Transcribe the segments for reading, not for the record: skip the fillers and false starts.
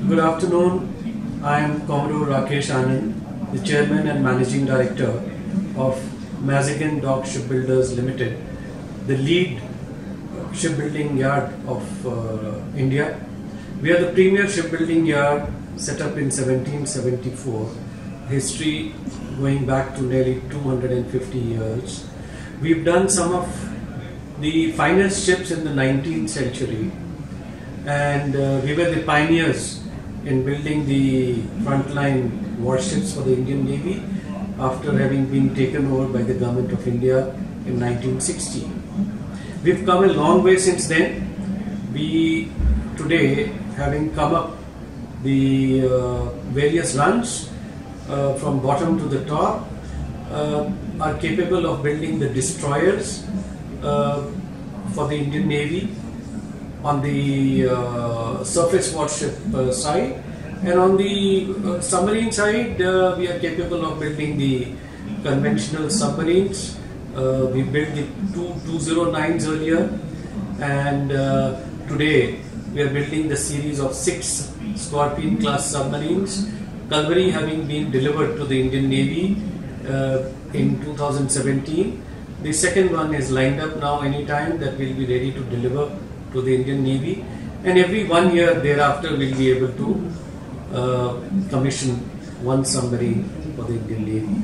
Good afternoon. I am Commodore Rakesh Anand, the Chairman and Managing Director of Mazagon Docks Ltd, the lead shipbuilding yard of India. We are the premier shipbuilding yard set up in 1774, history going back to nearly 250 years. We've done some of the finest ships in the 19th century, and we were the pioneers in building the frontline warships for the Indian Navy after having been taken over by the Government of India in 1960. We've come a long way since then. We today, having come up the various runs from bottom to the top, are capable of building the destroyers for the Indian Navy on the surface warship side, and on the submarine side we are capable of building the conventional submarines. We built the 209s earlier, and today we are building the series of 6 Scorpion class submarines, Kalvari having been delivered to the Indian Navy in 2017. The second one is lined up now anytime, that will be ready to deliver to the Indian Navy, and every 1 year thereafter we'll be able to commission one submarine for the Indian Navy.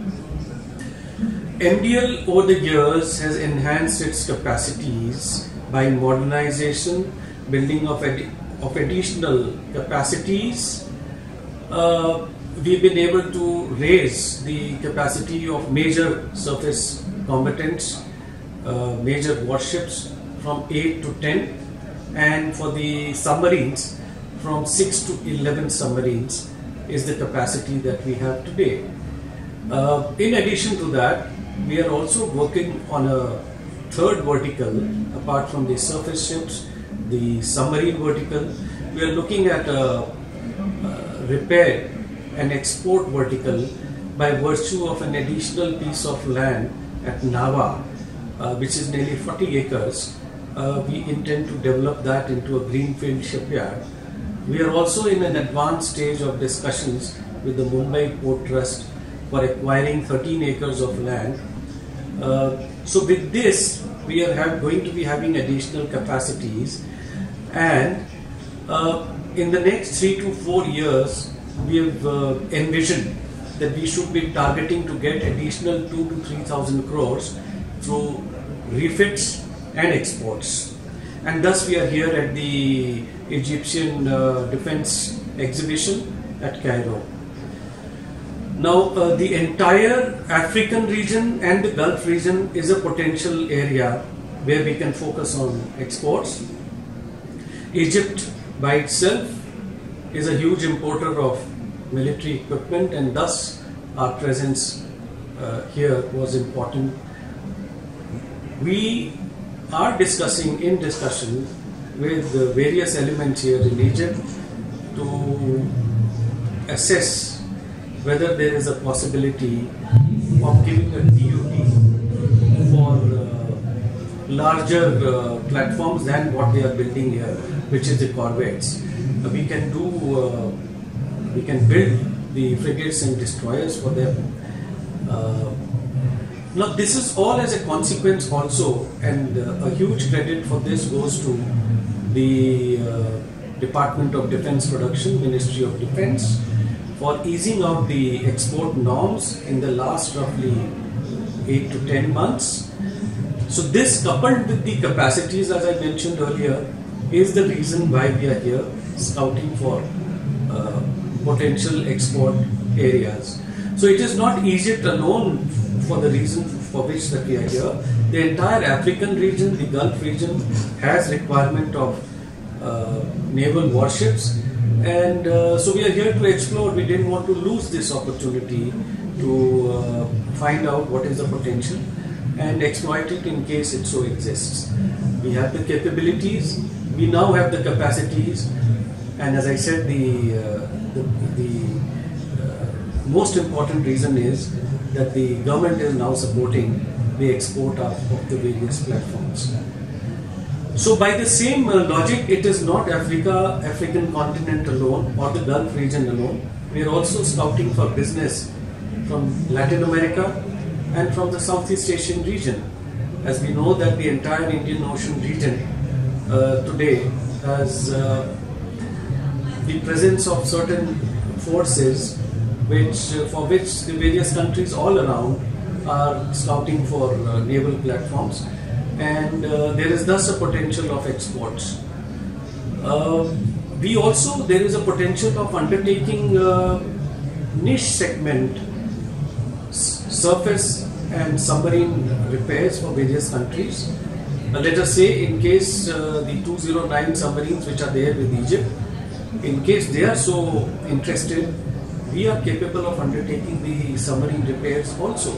MDL over the years has enhanced its capacities by modernization, building of additional capacities. We've been able to raise the capacity of major surface combatants, major warships, from 8 to 10, and for the submarines from 6 to 11 submarines is the capacity that we have today. In addition to that, we are also working on a third vertical apart from the surface ships, the submarine vertical. We are looking at a repair and export vertical by virtue of an additional piece of land at Nava, which is nearly 40 acres. We intend to develop that into a greenfield shipyard. We are also in an advanced stage of discussions with the Mumbai Port Trust for acquiring 13 acres of land. So with this, we are going to be having additional capacities, and in the next 3 to 4 years, we have envisioned that we should be targeting to get additional 2,000 to 3,000 crores through refits and exports, and thus we are here at the Egyptian Defense Exhibition at Cairo. Now the entire African region and the Gulf region is a potential area where we can focus on exports. Egypt by itself is a huge importer of military equipment, and thus our presence here was important. We are in discussion with the various elements here in Egypt to assess whether there is a possibility of giving a DUT for larger platforms than what they are building here, which is the corvettes. We can build the frigates and destroyers for them. Now this is all as a consequence also, and a huge credit for this goes to the Department of Defense Production, Ministry of Defense, for easing out the export norms in the last roughly 8 to 10 months. So this, coupled with the capacities as I mentioned earlier, is the reason why we are here scouting for potential export areas. So it is not Egypt alone for the reason for which that we are here. The entire African region, the Gulf region, has requirement of naval warships, and so we are here to explore. We didn't want to lose this opportunity to find out what is the potential and exploit it in case it so exists. We have the capabilities, we now have the capacities, and as I said, the most important reason is that the government is now supporting the export of the various platforms. So by the same logic, it is not African continent alone or the Gulf region alone. We are also scouting for business from Latin America and from the Southeast Asian region. As we know that the entire Indian Ocean region today has the presence of certain forces for which the various countries all around are scouting for naval platforms, and there is thus a potential of exports. There is a potential of undertaking niche segment surface and submarine repairs for various countries. Let us say, in case the 209 submarines which are there with Egypt, in case they are so interested, we are capable of undertaking the submarine repairs also.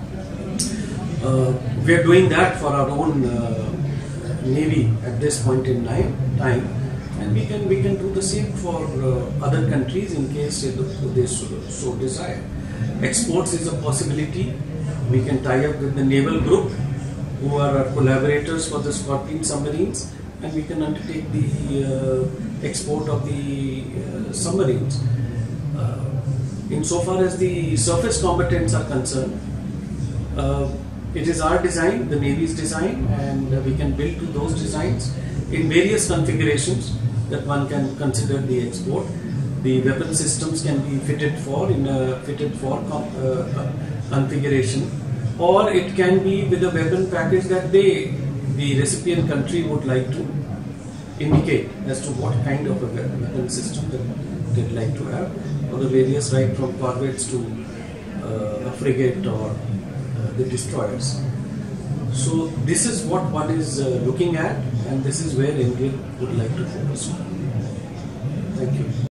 We are doing that for our own navy at this point in time, and we can do the same for other countries in case they so desire. Exports is a possibility. We can tie up with the naval group who are our collaborators for the Scorpion submarines, and we can undertake the export of the submarines. Insofar as the surface combatants are concerned, it is our design, the Navy's design, and we can build to those designs in various configurations that one can consider the export. The weapon systems can be fitted for configuration, or it can be with a weapon package that the recipient country would like to indicate as to what kind of a weapon system that they'd like to have, for the various, right from corvettes to a frigate or the destroyers. So this is what one is looking at, and this is where India would like to focus on. Thank you.